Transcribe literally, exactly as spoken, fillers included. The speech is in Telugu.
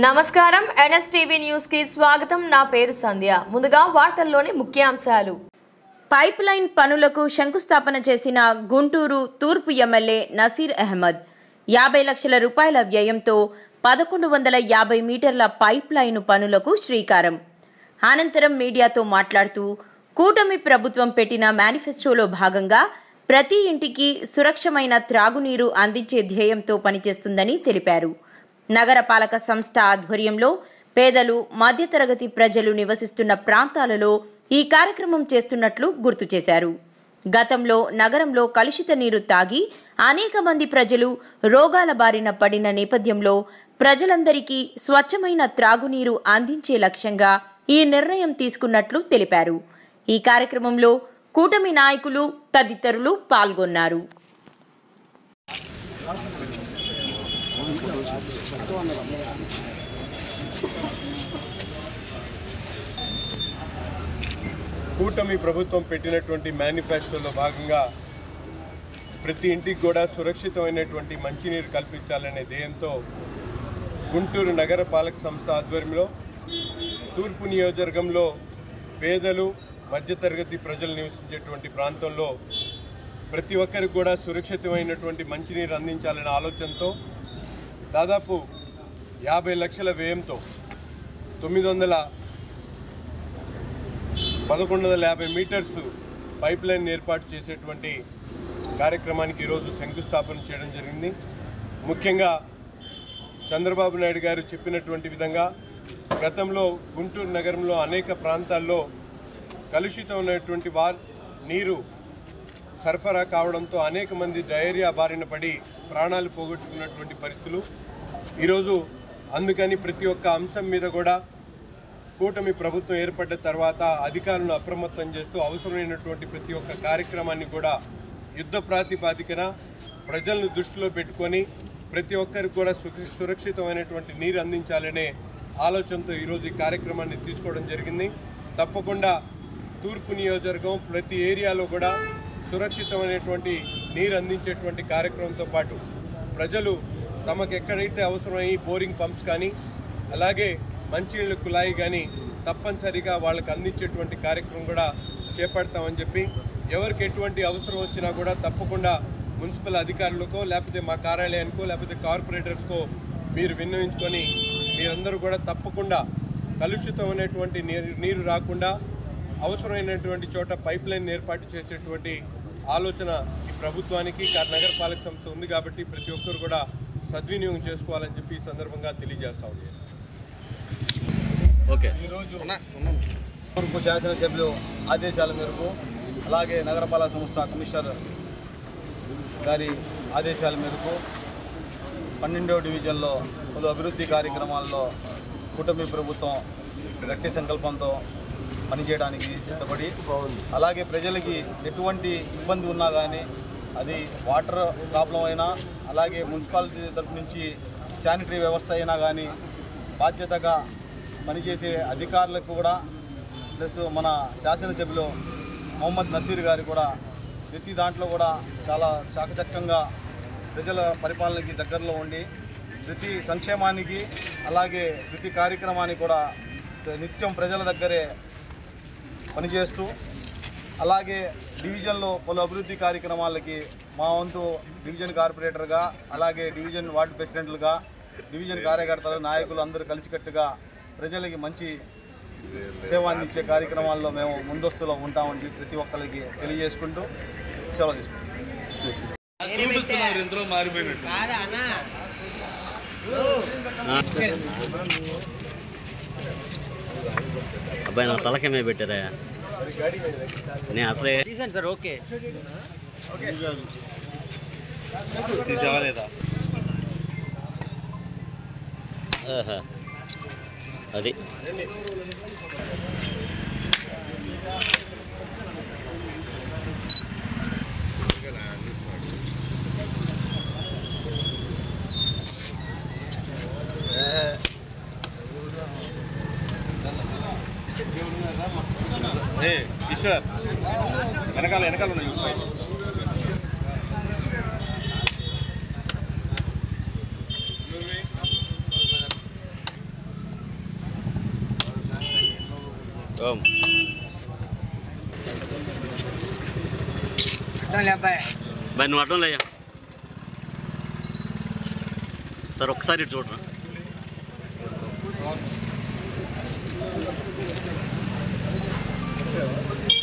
నమస్కారం ఎన్ఎస్టీవీ న్యూస్ కి స్వాగతం. నా పేరు సంధ్య. ముందుగా వార్తల్లోని ముఖ్యాంశాలు. పైప్ లైన్ పనులకు శంకుస్థాపన చేసిన గుంటూరు తూర్పు ఎమ్మెల్యే నసీర్ అహ్మద్ యాభై లక్షల రూపాయల వ్యయంతో పదకొండు వందల యాభై మీటర్ల పైప్ లైన్ పనులకు శ్రీకారం. అనంతరం మీడియాతో మాట్లాడుతూ కూటమి ప్రభుత్వం పెట్టిన మేనిఫెస్టోలో భాగంగా ప్రతి ఇంటికి సురక్షమైన త్రాగునీరు అందించే ధ్యేయంతో పనిచేస్తుందని తెలిపారు. నగరపాలక సంస్థ ఆధ్వర్యంలో పేదలు, మధ్యతరగతి ప్రజలు నివసిస్తున్న ప్రాంతాలలో ఈ కార్యక్రమం చేస్తున్నట్లు గుర్తు చేశారు. గతంలో నగరంలో కలుషిత నీరు తాగి అనేక మంది ప్రజలు రోగాల బారిన పడిన నేపథ్యంలో ప్రజలందరికీ స్వచ్ఛమైన త్రాగునీరు అందించే లక్ష్యంగా ఈ నిర్ణయం తీసుకున్నట్లు తెలిపారు. ఈ కార్యక్రమంలో కూటమి నాయకులు తదితరులు పాల్గొన్నారు. కూటమి ప్రభుత్వం పెట్టినటువంటి మేనిఫెస్టోలో భాగంగా ప్రతి ఇంటికి కూడా సురక్షితమైనటువంటి మంచినీరు కల్పించాలనే ధ్యేయంతో గుంటూరు నగర పాలక సంస్థ ఆధ్వర్యంలో తూర్పు నియోజకవర్గంలో పేదలు, మధ్యతరగతి ప్రజలు నివసించేటువంటి ప్రాంతంలో ప్రతి ఒక్కరికి కూడా సురక్షితమైనటువంటి మంచినీరు అందించాలనే ఆలోచనతో దాదాపు యాభై లక్షల వ్యయంతో తొమ్మిది వందల పదకొండు వందల యాభై మీటర్స్ పైప్ లైన్ ఏర్పాటు చేసేటువంటి కార్యక్రమానికి ఈరోజు శంకుస్థాపన చేయడం జరిగింది. ముఖ్యంగా చంద్రబాబు నాయుడు గారు చెప్పినటువంటి విధంగా గతంలో గుంటూరు నగరంలో అనేక ప్రాంతాల్లో కలుషితమైనటువంటి వా నీరు సరఫరా కావడంతో అనేక మంది డయేరియా బారిన పడి ప్రాణాలు పోగొట్టుకున్నటువంటి పరిస్థితులు. ఈరోజు అందుకని ప్రతి ఒక్క అంశం మీద కూడా కూటమి ప్రభుత్వం ఏర్పడ్డ తర్వాత అధికారులను అప్రమత్తం చేస్తూ అవసరమైనటువంటి ప్రతి ఒక్క కార్యక్రమాన్ని కూడా యుద్ధ ప్రాతిపాదికన ప్రజలను దృష్టిలో పెట్టుకొని ప్రతి ఒక్కరికి కూడా సురక్షితమైనటువంటి నీరు అందించాలనే ఆలోచనతో ఈరోజు ఈ కార్యక్రమాన్ని తీసుకోవడం జరిగింది. తప్పకుండా తూర్పు నియోజకవర్గం ప్రతి ఏరియాలో కూడా సురక్షితమైనటువంటి నీరు అందించేటువంటి కార్యక్రమంతో పాటు ప్రజలు తమకు ఎక్కడైతే అవసరమయ్యి బోరింగ్ పంప్స్ కానీ అలాగే మంచినీళ్ళ కుళాయి కానీ తప్పనిసరిగా వాళ్ళకి అందించేటువంటి కార్యక్రమం కూడా చేపడతామని చెప్పి ఎవరికి ఎటువంటి అవసరం వచ్చినా కూడా తప్పకుండా మున్సిపల్ అధికారులకో లేకపోతే మా కార్యాలయానికో లేకపోతే కార్పొరేటర్స్కో మీరు విన్నవించుకొని మీరందరూ కూడా తప్పకుండా కలుషితమైనటువంటి నీరు నీరు రాకుండా అవసరమైనటువంటి చోట పైప్ లైన్ ఏర్పాటు చేసేటువంటి ఆలోచన ఈ ప్రభుత్వానికి నగరపాలక సంస్థ ఉంది కాబట్టి ప్రతి ఒక్కరు కూడా సద్వినియోగం చేసుకోవాలని చెప్పి ఈ సందర్భంగా తెలియజేస్తా ఉంది. ఓకే, ఈరోజు తూర్పు శాసనసభ్యులు ఆదేశాల మేరకు అలాగే నగరపాలక సంస్థ కమిషనర్ గారి ఆదేశాల మేరకు పన్నెండవ డివిజన్లో పలు అభివృద్ధి కార్యక్రమాల్లో కూటమి ప్రభుత్వం గట్టి సంకల్పంతో పనిచేయడానికి సిద్ధపడి అలాగే ప్రజలకి ఎటువంటి ఇబ్బంది ఉన్నా కానీ అది వాటర్ ప్రాబ్లం అయినా అలాగే మున్సిపాలిటీ తరఫు నుంచి శానిటరీ వ్యవస్థ అయినా కానీ బాధ్యతగా పనిచేసే అధికారులకు కూడా ప్లస్ మన శాసనసభ్యులు మొహమ్మద్ నసీర్ గారు కూడా ప్రతి దాంట్లో కూడా చాలా చాకచక్యంగా ప్రజల పరిపాలనకి దగ్గరలో ఉండి ప్రతి సంక్షేమానికి అలాగే ప్రతి కార్యక్రమానికి కూడా నిత్యం ప్రజల దగ్గరే పనిచేస్తూ అలాగే డివిజన్లో పలు అభివృద్ధి కార్యక్రమాలకి మా వంతు డివిజన్ కార్పొరేటర్గా అలాగే డివిజన్ వార్డు ప్రెసిడెంట్లుగా డివిజన్ కార్యకర్తలు నాయకులు అందరూ కలిసికట్టుగా ప్రజలకి మంచి సేవ అందించే కార్యక్రమాల్లో మేము ముందస్తులో ఉంటామని ప్రతి ఒక్కరికి తెలియజేసుకుంటూ సెలవు తీసుకుంటాం. అబ్బాయి నా తలకే మీద పెట్టారా నేను అసలే సార్. ఓకే అది కిషోర్ వెనకాల వెనకాల ఉన్నాయి. ఓం బాయ్ నువ్వు అడ్డం లేయా సార్ ఒకసారి ఇటు చూడరా Yeah.